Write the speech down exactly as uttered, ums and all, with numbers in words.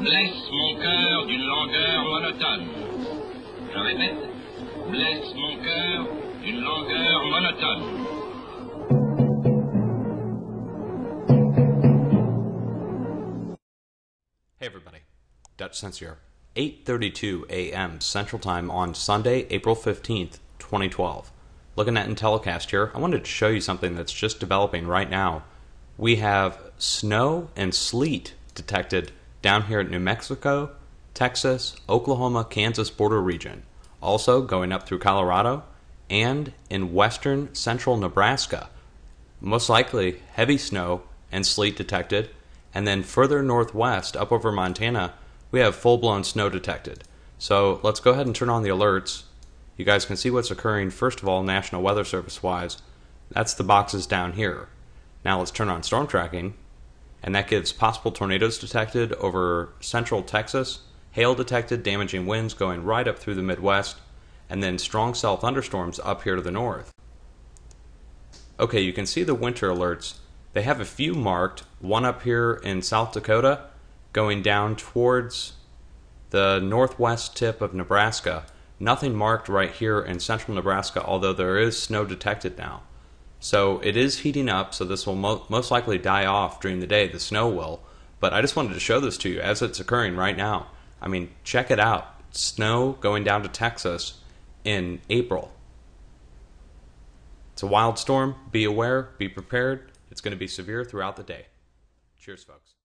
blesse mon cœur d'une langueur monotone. Je répète, blesse mon cœur d'une langueur monotone. Hey everybody, Dutch Sense here. eight thirty-two a m Central Time on Sunday, April fifteenth, twenty twelve. Looking at Intellicast here, I wanted to show you something that's just developing right now. We have snow and sleet detected down here at New Mexico, Texas, Oklahoma, Kansas border region. Also going up through Colorado and in western central Nebraska. Most likely heavy snow and sleet detected. And then further northwest, up over Montana, we have full-blown snow detected. So let's go ahead and turn on the alerts. You guys can see what's occurring, first of all, National Weather Service-wise. That's the boxes down here. Now let's turn on storm tracking, and that gives possible tornadoes detected over central Texas, hail detected, damaging winds going right up through the Midwest, and then strong cell thunderstorms up here to the north. Okay, you can see the winter alerts. They have a few marked, one up here in South Dakota, going down towards the northwest tip of Nebraska. Nothing marked right here in central Nebraska, although there is snow detected now. So it is heating up, so this will mo most likely die off during the day, the snow will. But I just wanted to show this to you as it's occurring right now. I mean, check it out. Snow going down to Texas in April. It's a wild storm. Be aware, be prepared. It's going to be severe throughout the day. Cheers, folks.